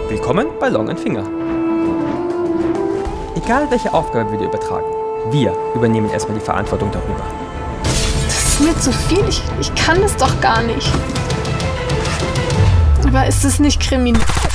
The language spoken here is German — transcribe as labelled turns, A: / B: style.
A: Willkommen bei Long Finger. Egal welche Aufgabe wir dir übertragen, wir übernehmen erstmal die Verantwortung darüber.
B: Das ist mir zu viel, ich kann das doch gar nicht. Aber ist es nicht kriminell?